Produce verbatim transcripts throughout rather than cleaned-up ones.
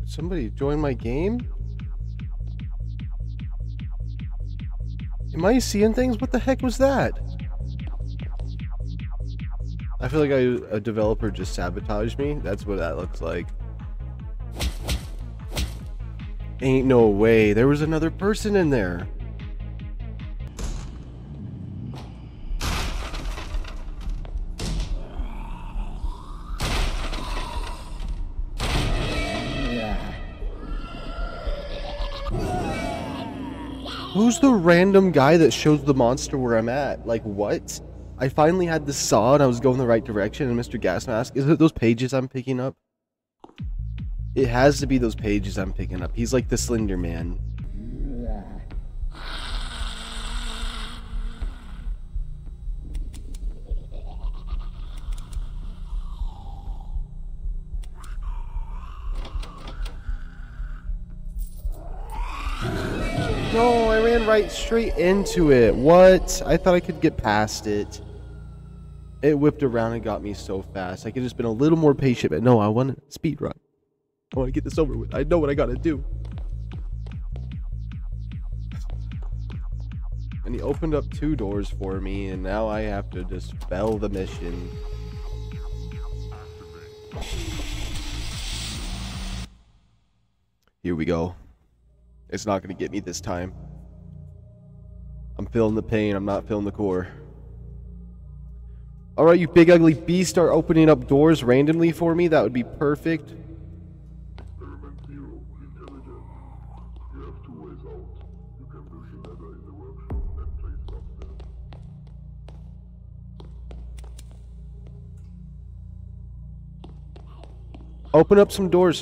Somebody join my game? Am I seeing things? What the heck was that? I feel like I, a developer just sabotaged me. That's what that looks like. Ain't no way. There was another person in there. Who's the random guy that shows the monster where I'm at? Like, what? I finally had the saw and I was going the right direction, and Mister Gas Mask, is it those pages I'm picking up? It has to be those pages I'm picking up. He's like the Slender Man. No, I ran right straight into it. What? I thought I could get past it. It whipped around and got me so fast. I could have just been a little more patient, but no, I want to speed run. I want to get this over with. I know what I gotta do. And he opened up two doors for me, and now I have to dispel the mission. Here we go. It's not gonna get me this time. I'm feeling the pain. I'm not feeling the core. Alright, you big ugly beast, start opening up doors randomly for me. That would be perfect. Experiment zero, intelligence. You have two ways out. You can build a ladder in the workshop and place it upstairs. Open up some doors.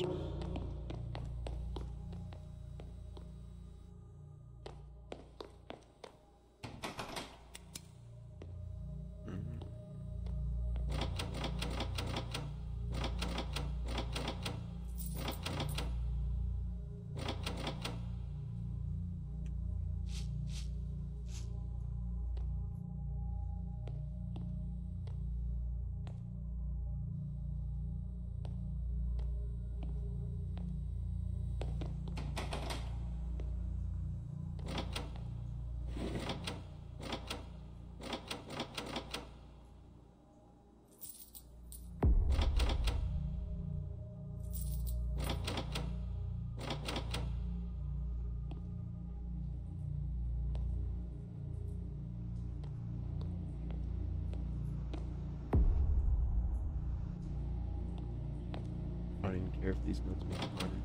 I don't even care if these notes make it harder.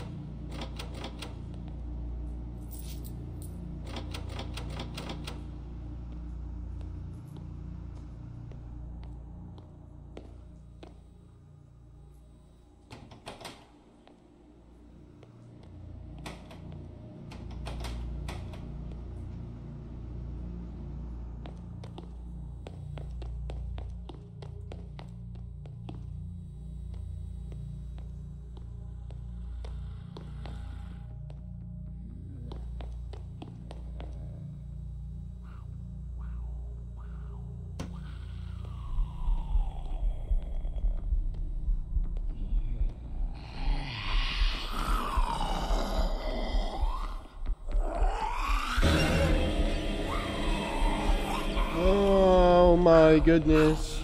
Oh my goodness.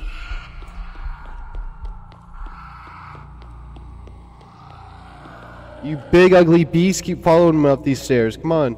You big ugly beast, keep following me up these stairs. Come on.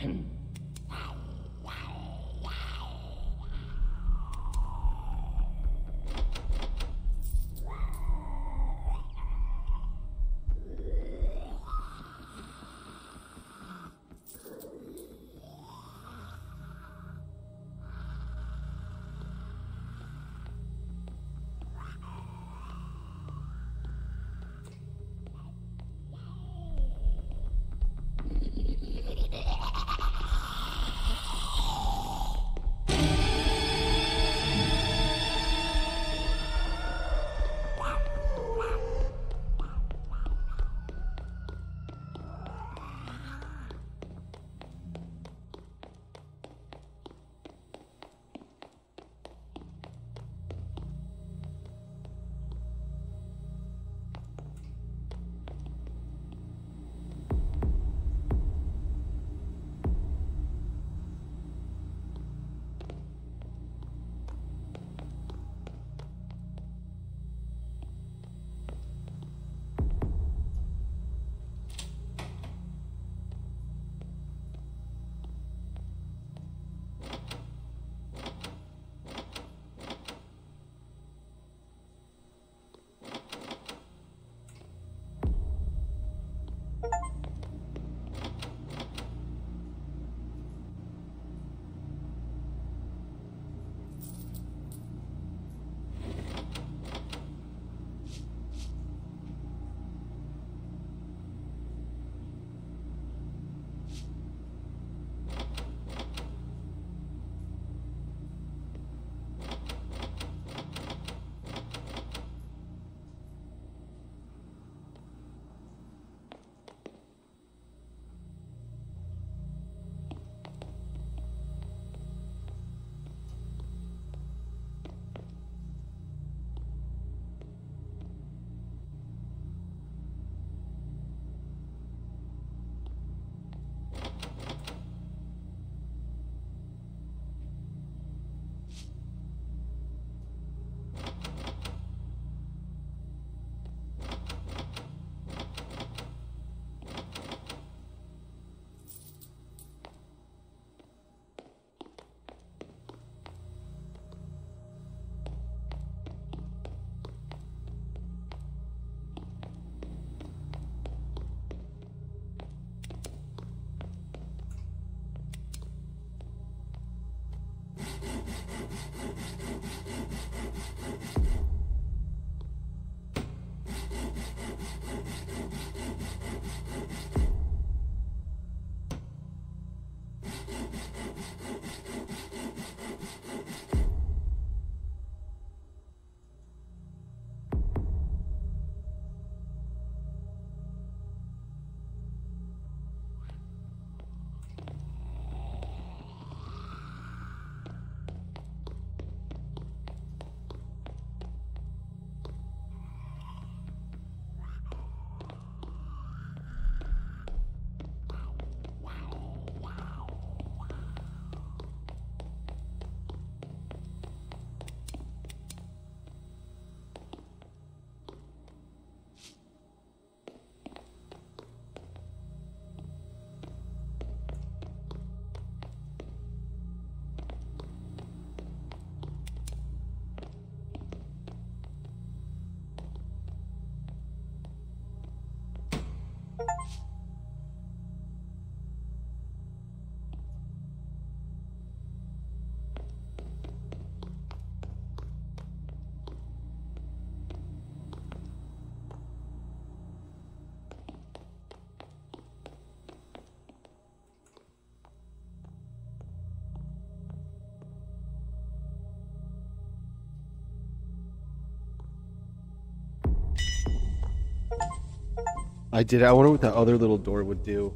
I did. I wonder what that other little door would do.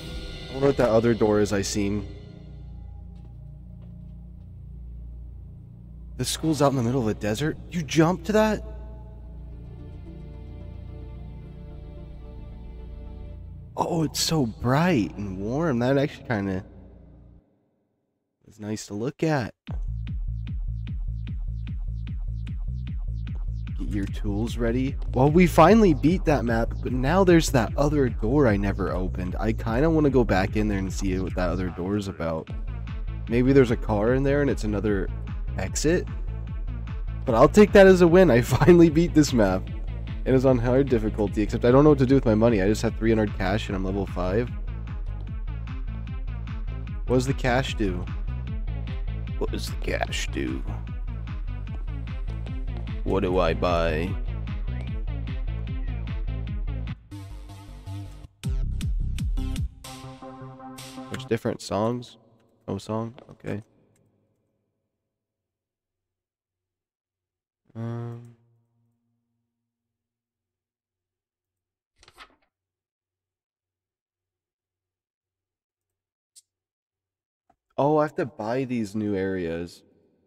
I wonder what that other door is I seen. The school's out in the middle of the desert. You jumped to that? Oh, it's so bright and warm. That actually kind of is nice to look at. Get get your tools ready. Well, we finally beat that map, but now there's that other door I never opened. I kind of want to go back in there and see what that other door is about. Maybe there's a car in there and it's another exit. But I'll take that as a win. I finally beat this map. It is on hard difficulty, except I don't know what to do with my money. I just have three hundred cash and I'm level five. What does the cash do? What does the cash do? What do I buy? Which different songs? Oh, song? Okay. Um... Oh, I have to buy these new areas.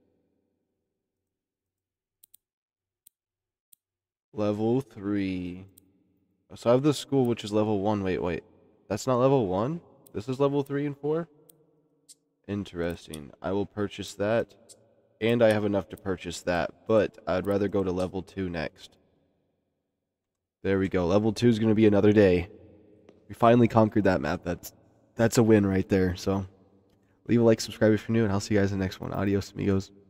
Level three. So I have the school, which is level one. Wait, wait. That's not level one? This is level three and four? Interesting. I will purchase that. And I have enough to purchase that. But I'd rather go to level two next. There we go. Level two is going to be another day. We finally conquered that map. That's, that's a win right there. So leave a like, subscribe if you're new, and I'll see you guys in the next one. Adios, amigos.